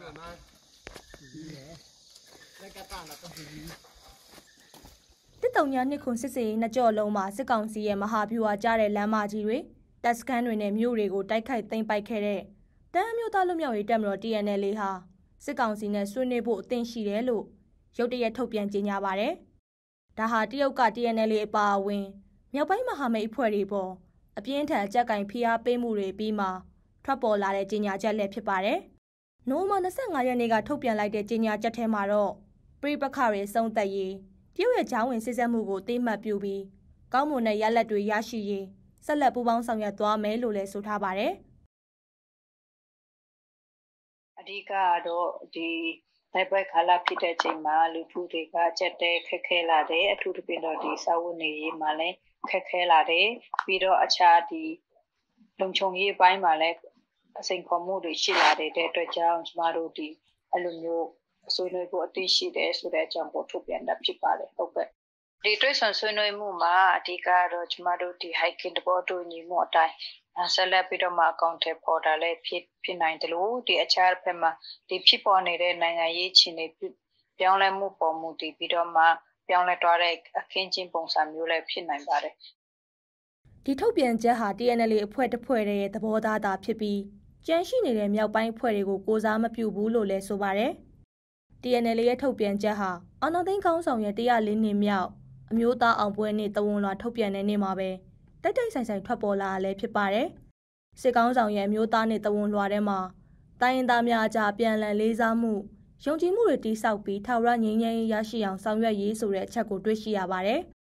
တစ်တုံညာနှစ်ခုစစ်စေးနှစ်ကြော့လုံးမှာစစ်ကောင်စီရဲ့မဟာဗျူဟာကျတဲ့လမ်းမကြီးတွေတပ်စခန်းတွေနဲ့မြို့တွေကိုတိုက်ခိုက်သိမ်းပိုက်ခဲ့တဲ့တမ်းမျိုးသားလူမျိုးရေးတပ်မတော် TNL ဟာစစ်ကောင်စီနဲ့ဆွေးနွေးဖို့အသင့်ရှိတယ်လို့ရုတ်တရက်ထုတ်ပြန်ကြေညာပါတယ်။ဒါဟာတရုတ်က TNL အပါအဝင်မြောက်ပိုင်းမဟာမိတ်အဖွဲ့တွေပေါ်အပြင်းထန်အကြက်ကင်ဖိအားပေးမှုတွေပြီးမှထွက်ပေါ်လာတဲ့ကြေညာချက်လည်းဖြစ်ပါတယ်။နိုဝင်ဘာ25ရက်နေ့ကထုတ်ပြန်လိုက်တဲ့ကြေညာချက်ထဲမှာတော့ပြည်ပခတွေစုံသက်ရေးတရုတ်ရဲ့ဂျောင်းဝင်စစ်ဆက်မှုကိုသိမှတ်ပြုပြီးကောင်းမွန်တဲ့ရလဒ်တွေရရှိရေးဆက်လက်ပူးပေါင်းဆောင်ရွက်သွားမယ်လို့လည်းဆိုထားပါတယ်။အဓိကတော့ဒီတိုက်ပွဲကာလဖြစ်တဲ့ချိန်မှာလူထုတွေကကြက်တဲ့ခက်ခဲလာတယ်အထူးသဖြင့်တော့ဒီစာဝတ်နေရေးမှာလည်းခက်ခဲလာတယ်ပြီးတော့အခြားဒီလုံခြုံရေးပိုင်းမှာလည်းအစိမ်ခေါ်မှုတွေရှိလာတဲ့အတွက်ကြောင့်ကျမတို့ဒီအလိုမျိုးဆွေးနွေးဖို့အသင့်ရှိတယ်ဆိုတဲ့အကြောင်းကိုထုတ်ပြန်တာဖြစ်ပါတယ်ဟုတ်ကဲ့ဒီတွေ့ဆုံဆွေးနွေးမှုမှာအဓိကတော့ကျမတို့ဒီ hiking တဘောတူညီမှုအတိုင်းဆက်လက်ပြီးတော့မှအကောင့်ထဲပေါ်တာလည်းဖြစ်နိုင်တယ်လို့ဒီအခြားဘက်မှာဒီဖြစ်ပေါ်နေတဲ့နိုင်ငံရေးခြေနေပြောင်းလဲမှုပေါ်မူတည်ပြီးတော့မှပြောင်းလဲသွားတဲ့အခင်းကျင်းပုံစံမျိုးလည်းဖြစ်နိုင်ပါတယ်ဒီထုတ်ပြန်ချက်ဟာ TNL အဖွဲ့တစ်ဖွဲ့ရဲ့သဘောထားသာဖြစ်ပြီးကြန့်ရှိနေတဲ့မြောက်ပိုင်းအဖွဲ့တွေကိုကိုစားမပြုဘူးလို့လည်းဆိုပါတယ်။ TNL ရဲ့ထုတ်ပြန်ချက်ဟာအာဏာသိမ်းခေါင်းဆောင်ရဲ့104နှစ်မြောက်အမျိုးသားအောင်ပွဲနေ့တဝန်လွှာထုတ်ပြန်တဲ့နေ့မှာပဲတိုက်ဆိုင်ထွက်ပေါ်လာတာလည်းဖြစ်ပါတယ်။စစ်ကောင်းဆောင်ရဲ့အမျိုးသားနေ့တဝန်လွှာထဲမှာတိုင်းရင်းသားများအကြားပြန်လည်လေးစားမှုယုံကြည်မှုတွေတည်ဆောက်ပြီးထာဝရငြိမ်းချမ်းရေးရရှိအောင်ဆောင်ရွက်ရေးဆိုတဲ့အချက်ကိုတွေ့ရှိရပါတယ်။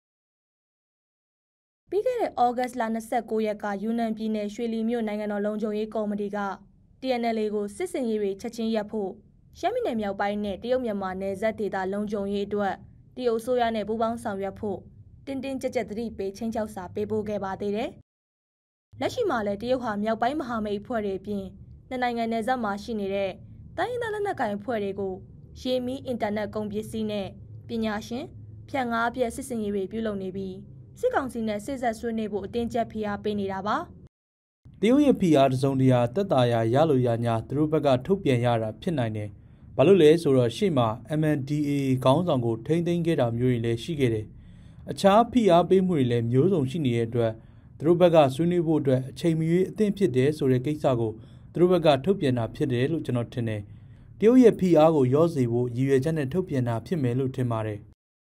ပြီးခဲ့တဲ့ဩဂတ်လ29ရက်ကယူနန်ပြည်နယ်ရွှေလီမြို့နိုင်ငံတော်လုံခြုံရေးကော်မတီက TNL ကိုစစ်စင်ရေးတွေချက်ချင်းရပ်ဖို့ရှမ်းပြည်နယ်မြောက်ပိုင်းနဲ့တရုတ်မြန်မာနယ်စပ်ဒေသလုံခြုံရေးအတွက်တရုတ်အစိုးရနဲ့ပူးပေါင်းဆောင်ရွက်ဖို့တင်းတင်းကြပ်ကြပ်သတိပေးချင်းချောက်စာပေးပို့ခဲ့ပါသေးတယ်။လက်ရှိမှာလည်းတရုတ်ဟာမြောက်ပိုင်းမဟာမိတ်အဖွဲ့တွေအပြင်နှစ်နိုင်ငံနယ်စပ်မှာရှိနေတဲ့တိုင်းရင်းသားလက်နက်ကိုင်အဖွဲ့တွေကိုရေမီးအင်တာနက်ကုန်ပစ္စည်းနဲ့ပညာရှင်ဖြန့်ငါးပြည့်စစ်စင်ရေးတွေပြုလုပ်နေပြီးစစ်ကောင်စီနဲ့စစ်ဆက်ဆွေးနွေးဖို့အတင်းကျပ်ဖိအားပေးနေတာပါတရုတ်ရဲ့ဖိအားတစုံတရာတက်တာရလို့ရညာသူတို့ဘက်ကထုတ်ပြန်ရတာဖြစ်နိုင်တယ်ဘာလို့လဲဆိုတော့ရှေ့မှာ MNDAA ခေါင်းဆောင်ကိုထိန်းသိမ်းခဲ့တာမျိုးတွေလည်းရှိခဲ့တယ်အခြားဖိအားပေးမှုတွေလည်းမျိုးစုံရှိနေတဲ့အတွက်သူတို့ဘက်ကဆွေးနွေးဖို့အတွက်အချိန်မရွေးအသင့်ဖြစ်တယ်ဆိုတဲ့ကိစ္စကိုသူတို့ဘက်ကထုတ်ပြန်တာဖြစ်တယ်လို့ကျွန်တော်ထင်တယ်တရုတ်ရဲ့ဖိအားကိုရောစေဖို့ရည်ရွယ်ချက်နဲ့ထုတ်ပြန်တာဖြစ်မယ်လို့ထင်ပါတယ်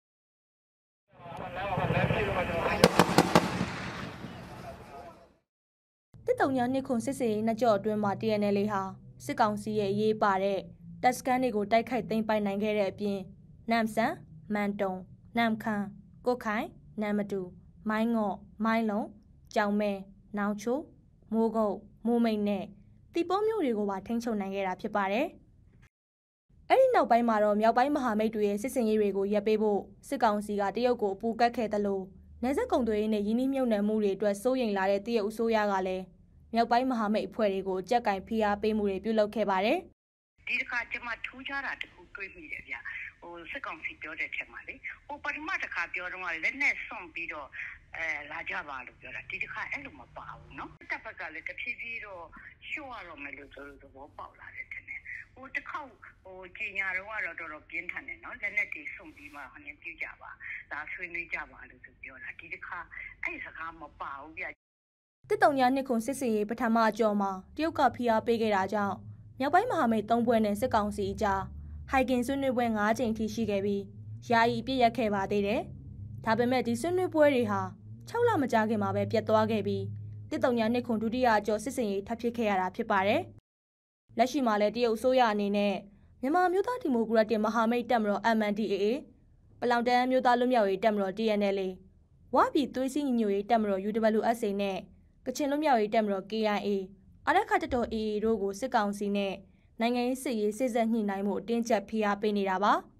တစ်တုံညာနှစ်ခုစစ်စေးနှစ်ကြော့အတွင်းမှာ TNL ဟာစစ်ကောင်စီရဲ့အရေးပါတဲ့တပ်စခန်းတွေကိုတိုက်ခိုက်သိမ်းပိုက်နိုင်ခဲ့တဲ့အပြင်နမ်ဆန်မန်တုံနမ်ခမ်းကိုခိုင်နမ်မတူမိုင်းငေါ့မိုင်းလုံးကြောင်မဲနောင်ချိုမိုးကုတ်မိုးမိတ်နဲ့တီပေါမျိုးတွေကိုပါထိန်းချုပ်နိုင်ခဲ့တာဖြစ်ပါတယ်။အဲ့ဒီနောက်ပိုင်းမှာတော့မြောက်ပိုင်းမဟာမိတ်တွေရဲ့စစ်စင်ရေးတွေကိုရပ်ပေးဖို့စစ်ကောင်စီကတရုတ်ကိုအပူကတ်ခဲ့တယ်လို့နယ်စပ်ကုန်သွယ်ရေးနဲ့ယင်းနှိမ့်မြုပ်နှံမှုတွေအတွက်စိုးရိမ်လာတဲ့တရုတ်အစိုးရကလည်းမြောက်ပိုင်းမဟာမိတ်အဖွဲ့တွေကိုကြက်ကင်ဖိအားပေးမှုတွေပြုလုပ်ခဲ့ပါတယ်။ဒီတစ်ခါကျမထူးခြားတာတခုတွေ့မိတယ်ဗျ။စစ်ကောင်စီပြောတဲ့ထက်မှာလေပထမတစ်ခါပြောတော့လက်နဲ့စွန့်ပြီးတော့လာကြပါလို့ပြောတာဒီတစ်ခါအဲ့လိုမပါဘူးနော်တပ်ဘက်ကလည်းတဖြည်းဖြည်းတော့ရှော့ရတော့မယ်လို့ဆိုလို့သဘောပေါက်လာတယ်တဲ့တစ်ခေါက်ကြေညာတော့တော်တော်ပြင်းထန်တယ်နော်လက်နဲ့တီစွန့်ပြီးမှဟိုနေပြကြပါဒါဆွေးနွေးကြပါလို့ဆိုပြောတာဒီတစ်ခါအဲ့စကားမပါဘူးဗျတစ်တုံညာနှစ်ခုစစ်စေးရေးပထမအကြောမှာတရုတ်ကဖိအားပေးခဲ့တာကြောင့်မြောက်ပိုင်းမဟာမိတ်၃ဘွဲ့နဲ့စစ်ကောင်စီအကြားဟိုင်ကင်ဆွေးနွေးပွဲ9ကြိမ်ထိရှိခဲ့ပြီးယာယီပြည့်ရက်ခဲ့ပါသေးတယ်။ဒါပေမဲ့ဒီဆွေးနွေးပွဲတွေဟာ6လမကြာခင်မှာပဲပြတ်သွားခဲ့ပြီးတစ်တုံညာနှစ်ခုဒုတိယအကြောစစ်စင်ရေးထပ်ဖြစ်ခဲ့ရတာဖြစ်ပါတယ်။လက်ရှိမှာလည်းတရုတ်အစိုးရအနေနဲ့မြန်မာမျိုးသားဒီမိုကရက်တစ်မဟာမိတ်တပ်မတော် MNDAA ပလောင်တန်းမျိုးသားလွတ်မြောက်ရေးတပ်မတော် TNL ဝပြည်သွေးစည်းညီညွတ်ရေးတပ်မတော် UWSA နဲ့ကချင်လွတ်မြောက်ရေးတပ်မတော် KIA အာရက္ခတပ်တော် AA တို့ကိုစစ်ကောင်စီနဲ့နိုင်ငံရေးစစ်ရေးစစ်ဆက်ညှိနှိုင်းမှုအတင်းကျပ်ဖိအားပေးနေတာပါ။